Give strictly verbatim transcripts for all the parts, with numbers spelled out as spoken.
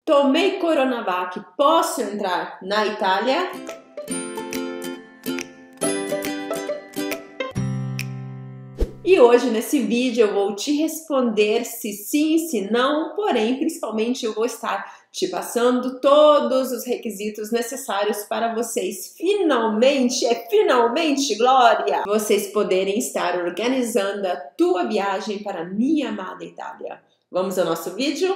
Tomei Coronavac, posso entrar na Itália? E hoje nesse vídeo eu vou te responder se sim, se não, porém principalmente eu vou estar te passando todos os requisitos necessários para vocês finalmente, é finalmente, Glória, vocês poderem estar organizando a tua viagem para a minha amada Itália. Vamos ao nosso vídeo?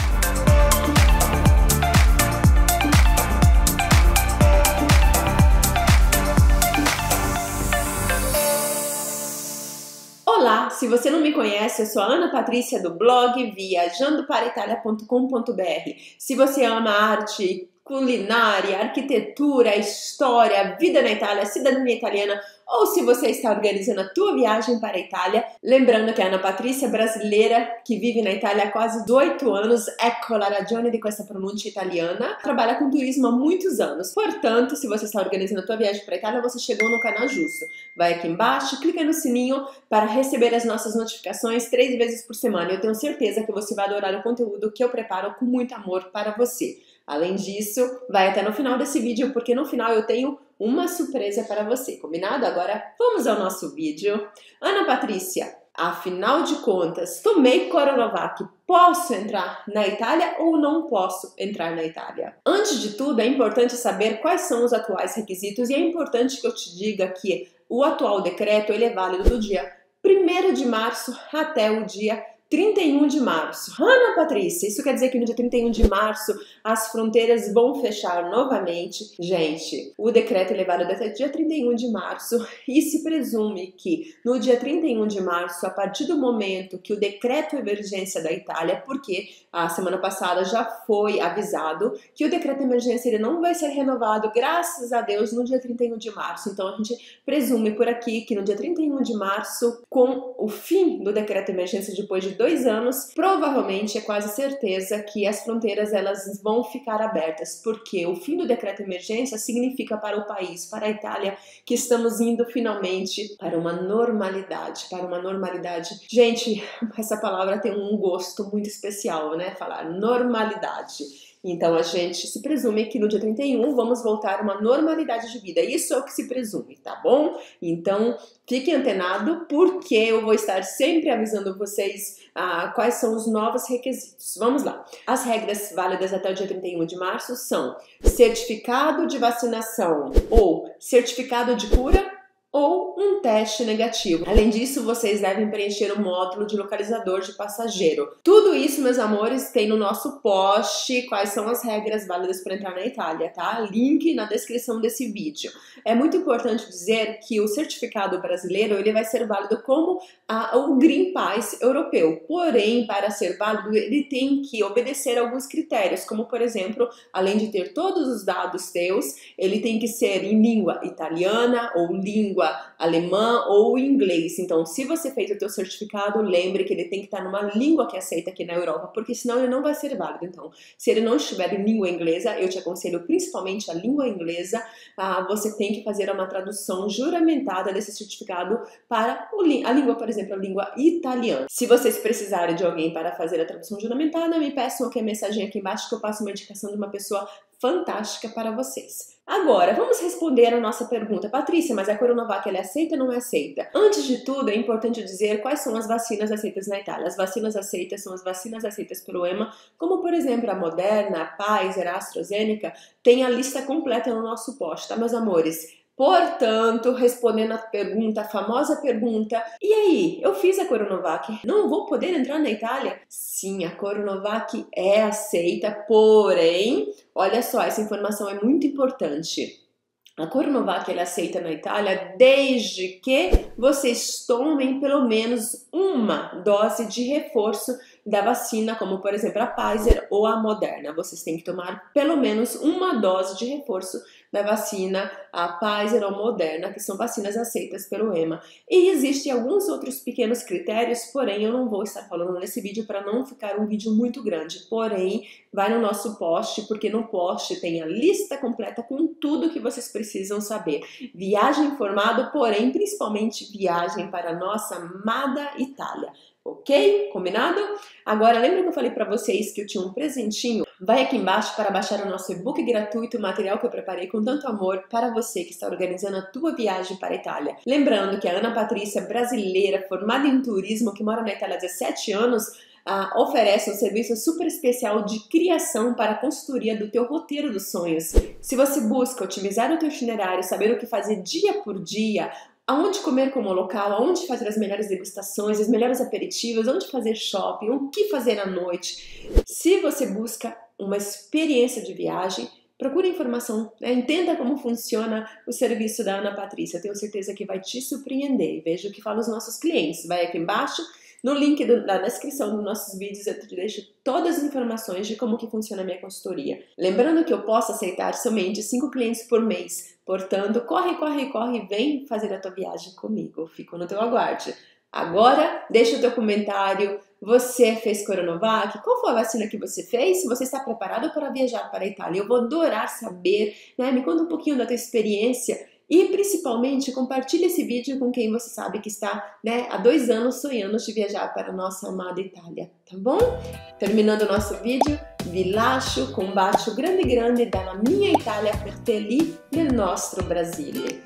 Olá, se você não me conhece, eu sou a Ana Patrícia do blog viajando para itália ponto com ponto br. Se você ama arte, culinária, arquitetura, história, vida na Itália, cidadania italiana, ou se você está organizando a tua viagem para a Itália, lembrando que a Ana Patrícia é brasileira que vive na Itália há quase dezoito anos, ecco la ragione di questa pronuncia italiana, trabalha com turismo há muitos anos. Portanto, se você está organizando a tua viagem para a Itália, você chegou no canal justo. Vai aqui embaixo, clica no sininho para receber as nossas notificações três vezes por semana. Eu tenho certeza que você vai adorar o conteúdo que eu preparo com muito amor para você. Além disso, vai até no final desse vídeo, porque no final eu tenho uma surpresa para você, combinado? Agora vamos ao nosso vídeo. Ana Patrícia, afinal de contas, tomei Coronavac, posso entrar na Itália ou não posso entrar na Itália? Antes de tudo, é importante saber quais são os atuais requisitos e é importante que eu te diga que o atual decreto ele é válido do dia primeiro de março até o dia trinta e um de março. Ana Patrícia, isso quer dizer que no dia trinta e um de março as fronteiras vão fechar novamente? Gente, o decreto é válido até o dia trinta e um de março e se presume que no dia trinta e um de março, a partir do momento que o decreto de emergência da Itália, porque a semana passada já foi avisado que o decreto de emergência ele não vai ser renovado, graças a Deus, no dia trinta e um de março. Então a gente presume por aqui que no dia trinta e um de março, com o fim do decreto de emergência depois de dois anos, provavelmente é quase certeza que as fronteiras elas vão ficar abertas, porque o fim do decreto de emergência significa para o país, para a Itália, que estamos indo finalmente para uma normalidade, para uma normalidade. Gente, essa palavra tem um gosto muito especial, né? Falar normalidade. Então a gente se presume que no dia trinta e um vamos voltar a uma normalidade de vida. Isso é o que se presume, tá bom? Então fique antenado porque eu vou estar sempre avisando vocês ah, quais são os novos requisitos. Vamos lá. As regras válidas até o dia trinta e um de março são certificado de vacinação ou certificado de cura ou um teste negativo. Além disso, vocês devem preencher o módulo de localizador de passageiro. Tudo isso, meus amores, tem no nosso post quais são as regras válidas para entrar na Itália, tá? Link na descrição desse vídeo. É muito importante dizer que o certificado brasileiro ele vai ser válido como a, o Green Pass europeu. Porém, para ser válido, ele tem que obedecer a alguns critérios, como por exemplo, além de ter todos os dados teus, ele tem que ser em língua italiana ou língua alemã ou inglês. Então, se você fez o teu certificado, lembre que ele tem que estar numa língua que é aceita aqui na Europa, porque senão ele não vai ser válido. Então, se ele não estiver em língua inglesa, eu te aconselho principalmente a língua inglesa, ah, você tem que fazer uma tradução juramentada desse certificado para a língua, por exemplo, a língua italiana. Se vocês precisarem de alguém para fazer a tradução juramentada, me peçam aqui a mensagem aqui embaixo que eu passo uma indicação de uma pessoa fantástica para vocês. Agora, vamos responder a nossa pergunta. Patrícia, mas a Coronavac ela é aceita ou não é aceita? Antes de tudo, é importante dizer quais são as vacinas aceitas na Itália. As vacinas aceitas são as vacinas aceitas pelo EMA, como por exemplo a Moderna, a Pfizer, a AstraZeneca. Tem a lista completa no nosso post, tá, meus amores? Portanto, respondendo a pergunta, a famosa pergunta, e aí, eu fiz a Coronavac, não vou poder entrar na Itália? Sim, a Coronavac é aceita, porém, olha só, essa informação é muito importante. A Coronavac ela é aceita na Itália desde que vocês tomem pelo menos uma dose de reforço da vacina, como por exemplo a Pfizer ou a Moderna. Vocês têm que tomar pelo menos uma dose de reforço da vacina, a Pfizer ou Moderna, que são vacinas aceitas pelo EMA. E existem alguns outros pequenos critérios, porém eu não vou estar falando nesse vídeo para não ficar um vídeo muito grande. Porém, vai no nosso post, porque no post tem a lista completa com tudo que vocês precisam saber. Viagem informado, porém, principalmente viagem para a nossa amada Itália. Ok? Combinado? Agora, lembra que eu falei para vocês que eu tinha um presentinho Vai aqui embaixo para baixar o nosso e-book gratuito, o material que eu preparei com tanto amor para você que está organizando a tua viagem para a Itália. Lembrando que a Ana Patrícia, brasileira, formada em turismo, que mora na Itália há dezessete anos, Uh, oferece um serviço super especial de criação para a consultoria do teu roteiro dos sonhos. Se você busca otimizar o teu itinerário, saber o que fazer dia por dia, aonde comer como local, aonde fazer as melhores degustações, os melhores aperitivos, onde fazer shopping, o que fazer à noite. Se você busca uma experiência de viagem, procure informação, né? Entenda como funciona o serviço da Ana Patrícia. Eu tenho certeza que vai te surpreender. Veja o que falam os nossos clientes. Vai aqui embaixo. No link do, na descrição dos nossos vídeos eu te deixo todas as informações de como que funciona a minha consultoria. Lembrando que eu posso aceitar somente cinco clientes por mês. Portanto, corre, corre, corre, vem fazer a tua viagem comigo. Fico no teu aguarde. Agora, deixa o teu comentário. Você fez Coronavac? Qual foi a vacina que você fez? Se você está preparado para viajar para a Itália, eu vou adorar saber, né? Me conta um pouquinho da tua experiência. E principalmente compartilhe esse vídeo com quem você sabe que está, né, há dois anos sonhando de viajar para a nossa amada Itália, tá bom? Terminando o nosso vídeo, vi lascio con un bacio grande grande dalla mia Italia per te lì nel nostro Brasile.